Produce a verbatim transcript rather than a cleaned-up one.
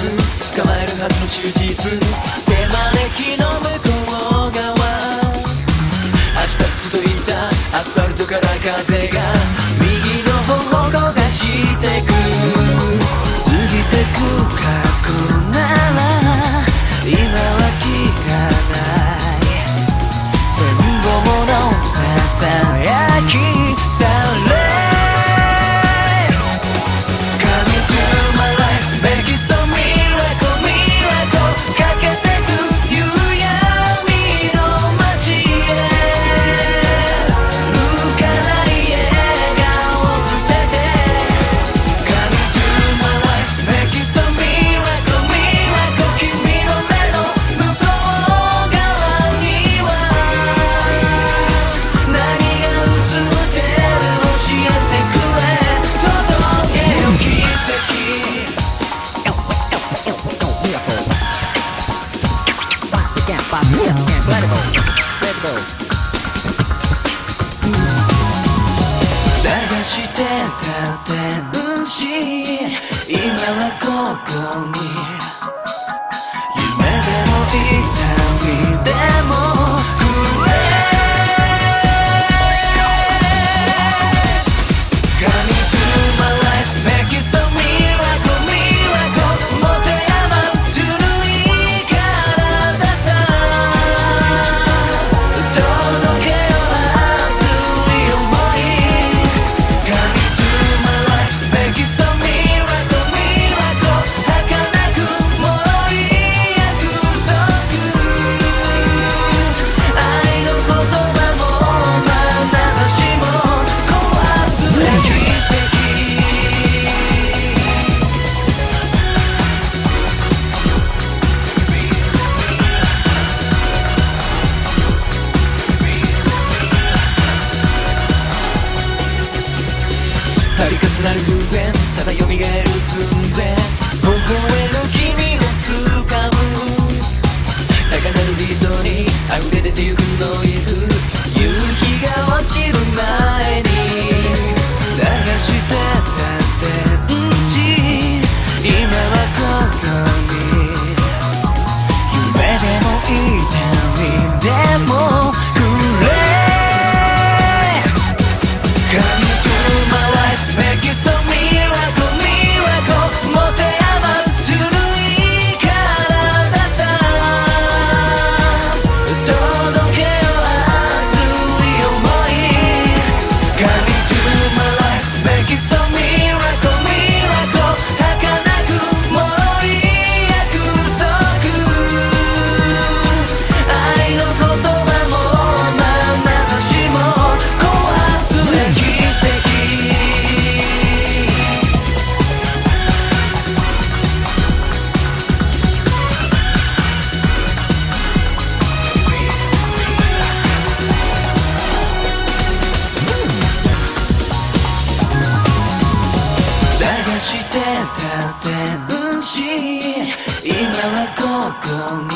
捕まえるはずの忠実手招きの向こう側明日ふといたアスファルトから風が右の方を焦がしてく過ぎてく過去なら今は聞かない戦後のささやきされ探してた天使今はここに夢でも痛みでもくれ Coming to my life make it so miracle miracle 持て余す種類体さ届けよ熱い想い Coming to my life make it so miracle miracle 儚くもり約束愛の言葉も眼差しも壊す奇跡度重なる偶然ただ蘇る寸前微笑む君を掴む高鳴るビートに溢れ出てゆくノイズ夕日が落ちる前に探してた天使今はここに夢でも痛みでもくれ Coming to my life make it so miracle miracle 持て余す種類体さ届けよ熱い想い Coming to my life make it so miracle miracle 儚くもり約束愛の言葉も眼差しも壊す奇跡探してた天使今はここに